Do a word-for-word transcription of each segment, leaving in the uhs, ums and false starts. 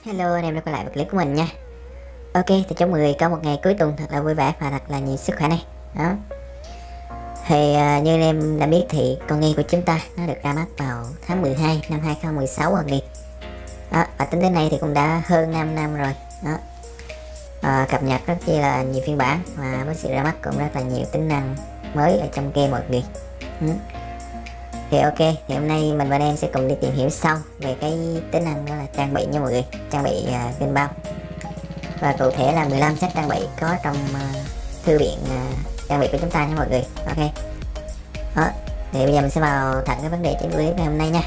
Hello anh em đã quay lại với clip của mình nha. Ok, thì chúc mọi người có một ngày cuối tuần thật là vui vẻ và thật là nhiều sức khỏe này. Đó. Thì uh, như anh em đã biết thì con Nghi của chúng ta nó được ra mắt vào tháng mười hai năm hai không một sáu rồi Nghi. Đó, và tính đến nay thì cũng đã hơn năm năm rồi. Đó. Uh, cập nhật rất chi là nhiều phiên bản và với sự ra mắt cũng rất là nhiều tính năng mới ở trong game mọi người. Ừ. Thì ok, thì hôm nay mình và anh em sẽ cùng đi tìm hiểu sâu về cái tính năng đó là trang bị nha mọi người, trang bị uh, game bao. Và cụ thể là mười lăm set trang bị có trong uh, thư viện uh, trang bị của chúng ta nha mọi người. Ok. Đó, thì bây giờ mình sẽ vào thẳng cái vấn đề trên clip ngày hôm nay nha.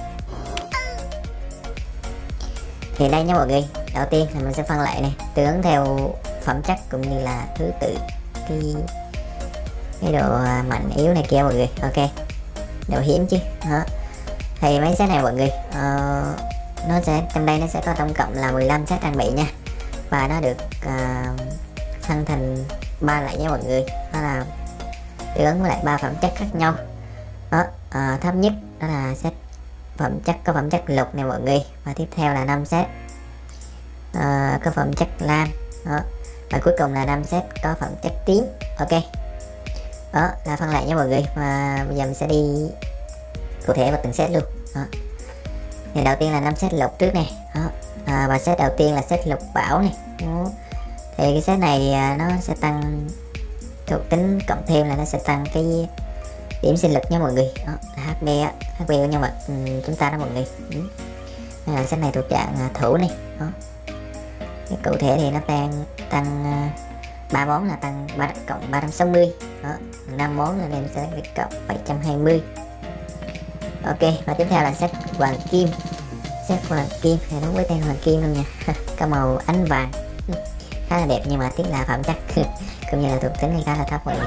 Thì đây nha mọi người, đầu tiên là mình sẽ phân loại này, tương ứng theo phẩm chất cũng như là thứ tự cái cái độ uh, mạnh yếu này kia mọi người. Ok. Độ hiếm chứ. Đó. Thì mấy set này mọi người uh, nó sẽ trong đây nó sẽ có tổng cộng là mười lăm set trang bị nha, và nó được uh, phân thành ba loại nha mọi người, đó là tương ứng với lại ba phẩm chất khác nhau. Đó, uh, thấp nhất đó là set phẩm chất có phẩm chất lục này mọi người, và tiếp theo là năm set uh, có phẩm chất lam. Đó, và cuối cùng là năm set có phẩm chất tím. Ok. Đó là phân loại nha mọi người, và bây giờ mình sẽ đi cụ thể vào từng set luôn. Đó. Thì đầu tiên là năm set lục trước này. Đó. À, và set đầu tiên là set lục bảo này. Đó. Thì cái set này à, nó sẽ tăng thuộc tính cộng thêm là nó sẽ tăng cái điểm sinh lực nha mọi người. Đó. hát pê á, hát pê của nhân vật ừ, chúng ta đó mọi người. Ừ. Đây là set này thuộc dạng à, thủ này. Đó. Cái cụ thể thì nó tăng tăng à, ba món là tăng ba cộng ba trăm sáu mươi. Đó, năm món là em sẽ được cộng bảy trăm hai mươi. Ok, và tiếp theo là set hoàng kim. Set hoàng kim thì đúng với tên hoàng kim luôn nha. Có màu ánh vàng, khá là đẹp nhưng mà tiếc là phẩm chất cũng như là thuộc tính thì khá là thấp mọi người.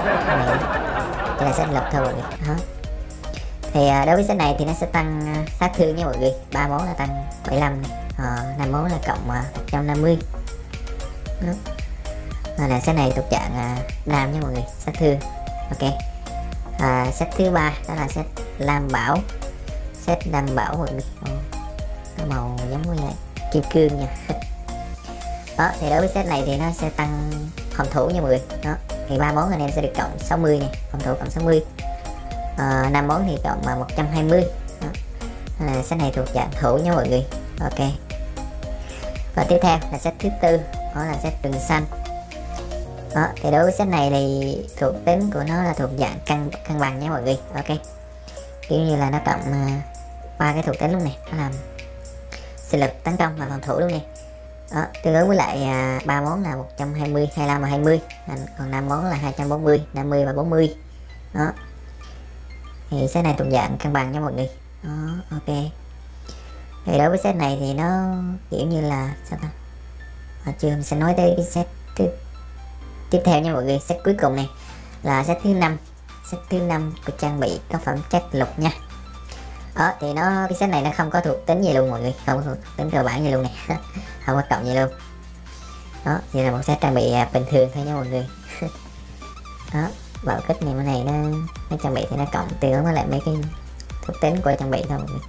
Đây là set lục thôi mọi người. Đó. Thì đối với set này thì nó sẽ tăng sát thương nha mọi người. Ba món là tăng bảy mươi lăm này, à, năm món là cộng một trăm năm mươi. Đó. Là set này thuộc dạng đam nha mọi người, sát thương. Ok. À, set thứ ba đó là set lam bảo. Set lam bảo mọi người, oh, màu giống như là kim cương nha. Đó, thì đối với set này thì nó sẽ tăng phòng thủ nha mọi người. Đó, thì ba món anh em sẽ được cộng sáu mươi này, phòng thủ cộng sáu mươi. À, năm món thì cộng là một trăm hai mươi. Đó. À, set này thuộc dạng thủ nha mọi người. Ok. Và tiếp theo là set thứ tư, đó là set rừng xanh. Đó, thì đối với set này thì thuộc tính của nó là thuộc dạng cân cân bằng nha mọi người. Ok, kiểu như là nó cộng ba uh, cái thuộc tính luôn này, nó làm sinh lực, tấn công và phòng thủ luôn nè. Đó, tương ứng với lại ba uh, món là một trăm hai mươi, hai mươi lăm và hai mươi, còn năm món là hai trăm bốn mươi, năm mươi và bốn mươi. Đó, thì set này thuộc dạng cân bằng nha mọi người. Đó, ok. Thì đối với set này thì nó kiểu như là sao ta? À, chưa mình sẽ nói tới cái set thứ tiếp theo nha mọi người. Set cuối cùng này là set thứ năm. Set thứ năm của trang bị có phẩm chất lục nha. Đó, thì nó cái set này nó không có thuộc tính gì luôn mọi người, không có thuộc tính cơ bản gì luôn này. Không có cộng gì luôn. Đó, chỉ là một set trang bị bình thường thôi nha mọi người. Đó, bảo kích này cái này nó nó trang bị thì nó cộng tương ứng với lại mấy cái thuộc tính của trang bị thôi mọi người.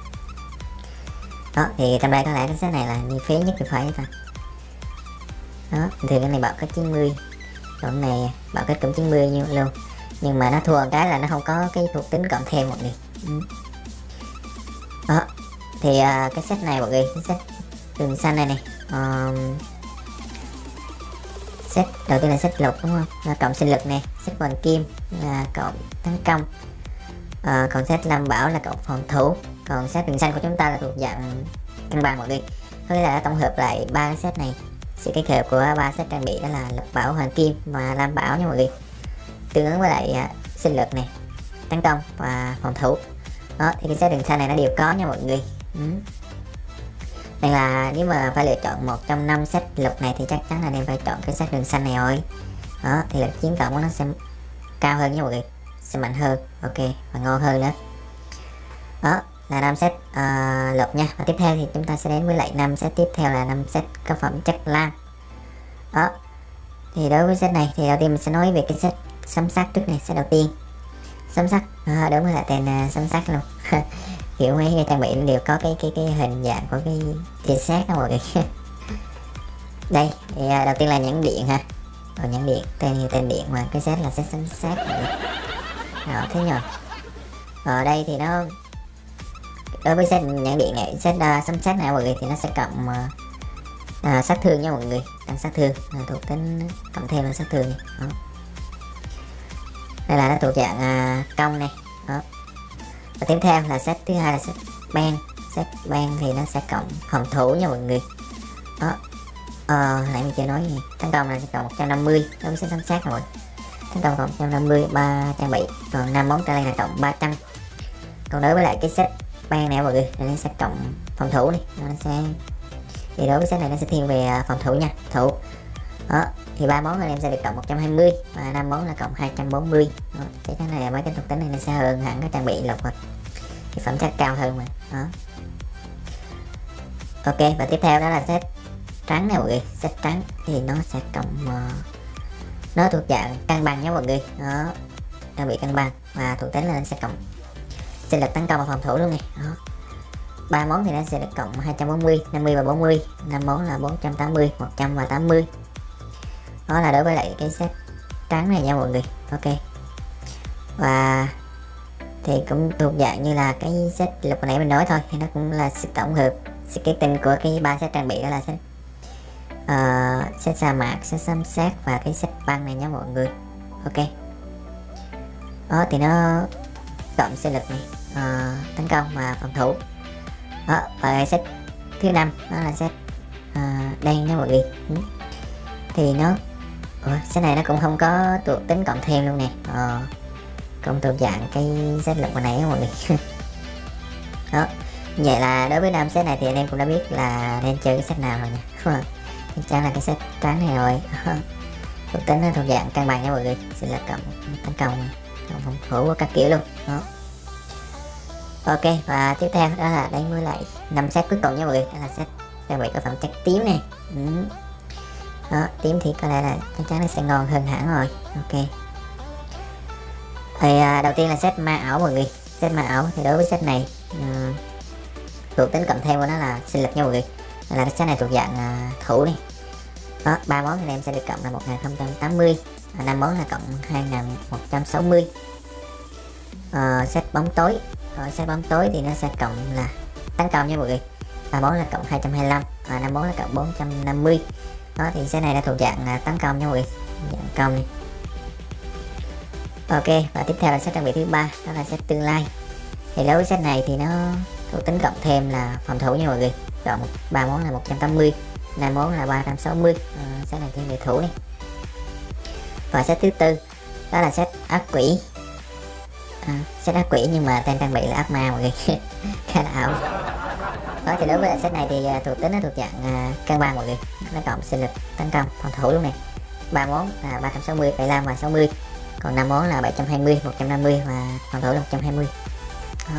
Đó, thì trong đây có lẽ cái set này là như phế nhất thì phải ta. Đó, thường cái này bảo có chín mươi, còn này bảo kích cũng chín mươi như luôn, nhưng mà nó thua một cái là nó không có cái thuộc tính cộng thêm mọi người. Ừ. Đó, thì uh, cái set này mọi người, cái set rừng xanh này này, um, set đầu tiên là set lục đúng không, là cộng sinh lực này, set hoàng kim là cộng tấn công, uh, còn set lam bảo là cộng phòng thủ, còn set rừng xanh của chúng ta là thuộc dạng cân bằng mọi người. Thế là tổng hợp lại ba cái set này, sự kết hợp của ba set trang bị đó là lục bảo, hoàng kim và lam bảo nha mọi người, tương ứng với lại uh, sinh lực này, tấn công và phòng thủ. Đó, thì cái set đường xanh này nó đều có nha mọi người. Ừ. Nên là nếu mà phải lựa chọn một trong năm set lục này thì chắc chắn là em phải chọn cái set đường xanh này rồi. Đó, thì lực chiến cộng của nó sẽ cao hơn nha mọi người, sẽ mạnh hơn. Ok, và ngon hơn nữa. Đó là năm set uh, lục nha. Và tiếp theo thì chúng ta sẽ đến với lại năm set tiếp theo là năm set có phẩm chất lam. Đó, thì đối với set này thì đầu tiên mình sẽ nói về cái set sấm sét trước này. Set đầu tiên sấm sét, à, đúng là tên uh, sấm sét luôn. kiểu mấy cái trang bị nó đều có cái cái cái hình dạng của cái tia sét đó mọi người. Đây thì đầu tiên là nhãn điện ha. Rồi nhãn điện tên tên điện mà cái set là set sấm sét rồi thế nhờ. Ở đây thì nó đối với set nhãn điện này, set uh, sấm sét này mọi người thì nó sẽ cộng uh, uh, sát thương nha mọi người, tăng sát thương là thuộc tính cộng thêm là sát thương này. Đó. Đây là nó thuộc dạng uh, công này. Đó. Và tiếp theo là set thứ hai là set ban. Set ban thì nó sẽ cộng phòng thủ nha mọi người. Đó. Ờ, nãy mình chưa nói gì. Tấn công là sẽ cộng một trăm năm mươi đối với set sấm sét rồi. Tấn công cộng một trăm năm mươi, ba trang bị, còn năm món trở lên là cộng ba trăm. Còn đối với lại cái set ban này mọi người, nó sẽ cộng phòng thủ này, nó sẽ thì đối với set này nó sẽ thiên về phòng thủ nha, thủ. Đó, thì ba món anh em sẽ được cộng một trăm hai mươi và năm món là cộng hai trăm bốn mươi. Đó, chắc chắn là mấy cái thuộc tính này nó sẽ hơn hẳn cái trang bị lục rồi. Thì phẩm chất cao hơn mà. Đó. Ok, và tiếp theo đó là set trắng này mọi người. Set trắng thì nó sẽ cộng uh, nó thuộc dạng cân bằng nha mọi người. Đó, trang bị cân bằng và thuộc tính là nó sẽ cộng sinh lực tấn công và phòng thủ luôn này. Đó, ba món thì nó sẽ được cộng hai trăm bốn mươi, năm mươi và bốn mươi, năm món là bốn trăm tám mươi, một trăm và tám mươi. Đó là đối với lại cái set trắng này nha mọi người. Ok, và thì cũng thuộc dạng như là cái set lúc nãy mình nói thôi, thì nó cũng là sự tổng hợp sự kết tinh của cái ba set trang bị, đó là set uh, set sa mạc, set sấm sét và cái set băng này nha mọi người. Ok, đó thì nó cộng sinh lực này, uh, tấn công và phòng thủ. Đó, và cái set thứ năm đó là set uh, đen nha mọi người. Ừ. Thì nó Ủa, set này nó cũng không có thuộc tính cộng thêm luôn nè. Ờ, cũng thuộc dạng cái set lực hồi nãy mọi người. Đó, vậy là đối với năm set này thì anh em cũng đã biết là nên chơi cái set nào rồi nha. Chắc chắn là cái set trắng này rồi. Thuộc tính nó thuộc dạng cân bằng nha mọi người, sẽ là cộng tấn công, cộng phòng thủ các kiểu luôn. Đó. Ok, và tiếp theo đó là đánh với lại năm set cuối cùng nha mọi người, đó là set trang bị có phẩm chất tím này. Ừ. Đó, tím thì có lẽ là chắc chắn nó sẽ ngon hơn hẳn rồi. Ok, thì à, đầu tiên là set ma ảo mọi người. Set ma ảo thì đối với set này uh, thuộc tính cộng thêm của nó là sinh lực nha mọi người, là cái set này thuộc dạng uh, thủ này. Đó, ba món thì em sẽ được cộng là một nghìn không trăm tám mươi, năm món là cộng hai nghìn một trăm sáu mươi. Uh, set bóng tối, ở set bóng tối thì nó sẽ cộng là tấn công nha mọi người, ba món là cộng hai trăm hai mươi lăm và năm món là cộng bốn trăm năm mươi. Đó thì set này là thuộc dạng uh, tấn công nha mọi người, dạng công này. Ok, và tiếp theo là set trang bị thứ ba, đó là set tương lai. Thì đối với set này thì nó thuộc tính cộng thêm là phòng thủ nha mọi người, cộng ba món là một trăm tám mươi, năm món là ba trăm sáu mươi. Uh, set này thiên về thủ này. Và set thứ tư đó là set ác quỷ. À, set ác quỷ nhưng mà tên trang bị là ác ma mọi người. Khá là ảo. Đó thì đối với set này thì uh, thuộc tính nó thuộc dạng uh, cân bằng mọi người, nó cộng sinh lực tấn công phòng thủ luôn này. Ba món là ba trăm sáu mươi, bảy mươi lăm và sáu mươi. Còn năm món là bảy trăm hai mươi, một trăm năm mươi và phòng thủ là một trăm hai mươi. Đó.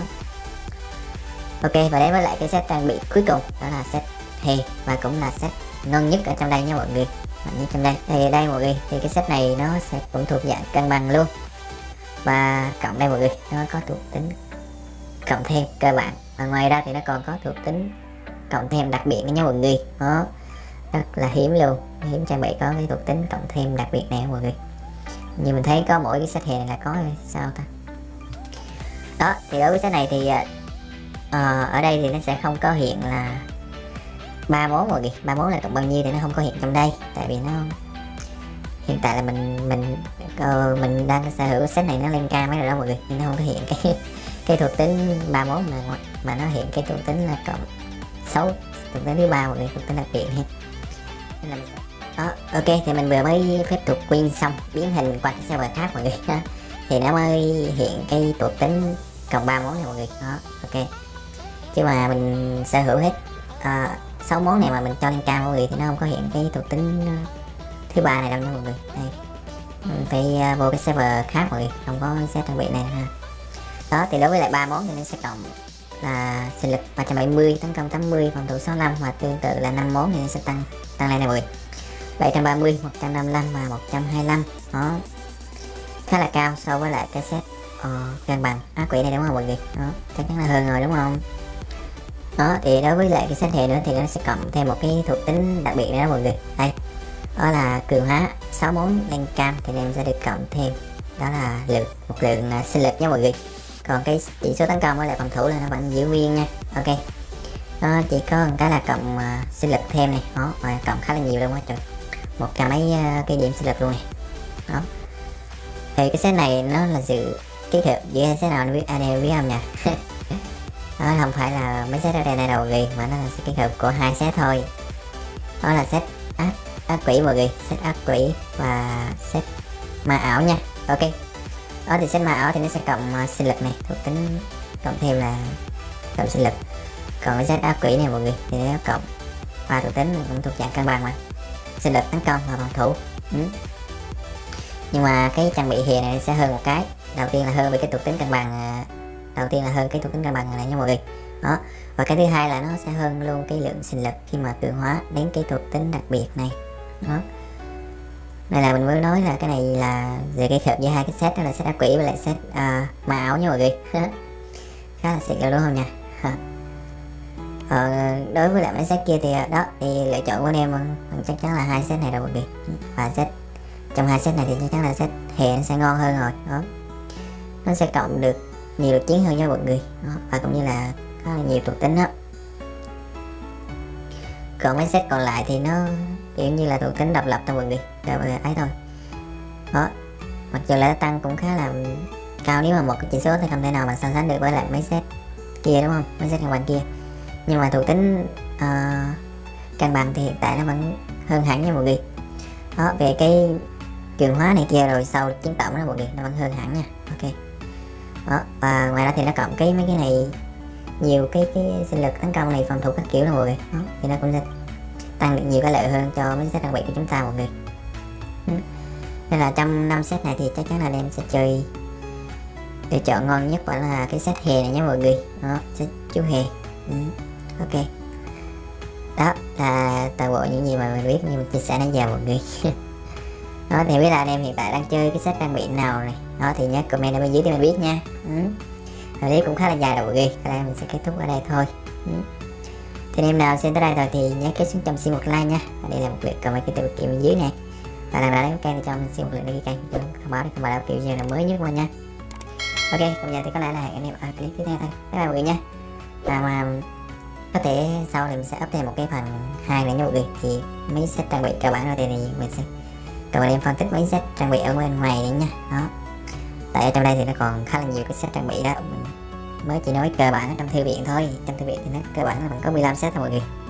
Ok, và đến với lại cái set trang bị cuối cùng, đó là set hề và cũng là set ngon nhất ở trong đây nha mọi người. Mạnh nhất trong đây. Thì đây mọi người, thì cái set này nó sẽ cũng thuộc dạng cân bằng luôn. Và cộng đây mọi người, nó có thuộc tính cộng thêm cơ bản. Và ngoài ra thì nó còn có thuộc tính cộng thêm đặc biệt nha mọi người. Đó, rất là hiếm luôn, hiếm trang bị có cái thuộc tính cộng thêm đặc biệt này mọi người. Như mình thấy có mỗi cái set hề này là có rồi, sao ta. Đó, thì đối với set này thì uh, ở đây thì nó sẽ không có hiện là ba món mọi người, ba món là cộng bao nhiêu thì nó không có hiện trong đây, tại vì nó hiện tại là mình mình uh, mình đang sở hữu set này nó lên cao mấy rồi đó mọi người, nên nó không có hiện cái cái thuộc tính ba món mà mà nó hiện cái thuộc tính là cộng sáu, thuộc tính thứ ba mọi người, thuộc tính đặc biệt ha. Nên là đó, ok thì mình vừa mới phép thuật win xong biến hình qua cái server khác mọi người đó, thì nó mới hiện cái thuộc tính cộng ba món này mọi người. Đó, ok, chứ mà mình sở hữu hết sáu uh, món này mà mình cho lên cao mọi người thì nó không có hiện cái thuộc tính uh, thứ ba này đâu nha mọi người. Đây, mình phải uh, vô cái server khác mọi người, không có set trang bị này ha. Đó thì đối với lại ba món thì nó sẽ cộng là sinh lực ba trăm bảy mươi, tấn công tám mươi, phòng thủ sáu mươi lăm và tương tự là năm món thì nó sẽ tăng tăng lên này mọi người, bảy trăm ba mươi, một trăm năm mươi lăm và một trăm hai mươi lăm. Đó, khá là cao so với lại cái set ờ, cân bằng ác quỷ này đúng không mọi người? Đó, chắc chắn là hơn rồi đúng không? Đó thì đối với lại cái set hệ nữa thì nó sẽ cộng thêm một cái thuộc tính đặc biệt nữa đó mọi người. Đây, đó là cường hóa sáu bốn lên cam thì em sẽ được cộng thêm, đó là lượng một lượng uh, sinh lực nha mọi người. Còn cái chỉ số tấn công với lại phòng thủ là nó vẫn giữ nguyên nha. Ok, nó chỉ có một cái là cộng uh, sinh lực thêm này, đó và cộng khá là nhiều luôn á trời, một trăm mấy uh, cái điểm sinh lực luôn này. Đó thì cái set này nó là sự kết hợp giữa hai set nào với a đê với âm nha. Đó không phải là mấy set ở đây này đầu gì, mà nó là sự kết hợp của hai set thôi. Đó là set ác ác quỷ mọi người, set ác quỷ và set ma ảo nha. Ok, đó thì set ma ảo thì nó sẽ cộng uh, sinh lực này, thuộc tính cộng thêm là cộng sinh lực. Còn cái set ác quỷ này mọi người thì nó cộng và thuộc tính cũng thuộc dạng cân bằng mà, sinh lực, tấn công và phòng thủ. ừ. Nhưng mà cái trang bị hề này sẽ hơn một cái. Đầu tiên là hơn về cái thuộc tính cân bằng, đầu tiên là hơn cái thuộc tính cân bằng này nha mọi người. Đó, và cái thứ hai là nó sẽ hơn luôn cái lượng sinh lực khi mà cường hóa đến cái thuộc tính đặc biệt này. Đó, đây là mình mới nói là cái này là về cái hợp giữa hai cái set, đó là set ác quỷ với lại set uh, ma ảo nha mọi người. Khá là xịn đúng không nha. Ờ, đối với lại mấy set kia thì đó thì lựa chọn của anh em chắc chắn là hai set này rồi mọi người. Và set trong hai set này thì chắc chắn là set hè nó sẽ ngon hơn rồi. Đó, nó sẽ cộng được nhiều lực chiến hơn nha mọi người. Đó, và cũng như là có nhiều thuộc tính đó. Còn mấy set còn lại thì nó kiểu như là thuộc tính độc lập thôi mọi người, rồi ấy thôi. Đó, mặc dù là tăng cũng khá là cao nếu mà một cái chỉ số thì không thể nào mà so sánh được với lại mấy set kia đúng không, mấy set cân bằng kia. Nhưng mà thuộc tính uh, cân bằng thì hiện tại nó vẫn hơn hẳn nha mọi người. Đó, về cái cường hóa này kia rồi sau chiến tổng đó mọi người, nó vẫn hơn hẳn nha. Ok, đó, và ngoài ra thì nó cộng cái mấy cái này nhiều cái cái sinh lực, tấn công này, phòng thủ các kiểu đó mọi người. Đó, thì nó cũng sẽ tăng được nhiều cái lợi hơn cho mấy set trang bị của chúng ta mọi người. ừ. Nên là trong năm set này thì chắc chắn là em sẽ chơi lựa chọn ngon nhất vẫn là cái set hè này nhé mọi người. Đó, set chú hè. ừ. Ok, đó là toàn bộ những gì mà mình biết nhưng mình chia sẻ nãy giờ mọi người. Đó thì biết là anh em hiện tại đang chơi cái set trang bị nào này, đó thì nhớ comment ở bên dưới để mình biết nha. ừ. Clip cũng khá là dài rồi mọi người, cái này mình sẽ kết thúc ở đây thôi. ừ. Thì anh em nào xem tới đây rồi thì nhớ kéo xuống cho mình xin một like nha. Và đây là một lượt comment cái từ kia bên dưới nè, và lần nào đánh kênh thì cho mình xin một lượt đăng ký kênh cho thông báo để không bỏ lỡ kiểu video nào mới nhất luôn nha. Ok, còn giờ thì có lẽ là hẹn anh em ở clip tiếp theo thôi. Bye bye mọi người nha. Và mà có thể sau này mình sẽ up thêm một cái phần hai nữa nha mọi người, thì mấy set trang bị cơ bản rồi thì mình sẽ còn em phân tích mấy set trang bị ở bên ngoài nữa nha. Đó, tại ở trong đây thì nó còn khá là nhiều cái set trang bị đó, mình mới chỉ nói cơ bản ở trong thư viện thôi. Trong thư viện thì nó cơ bản là vẫn có mười lăm set thôi mọi người.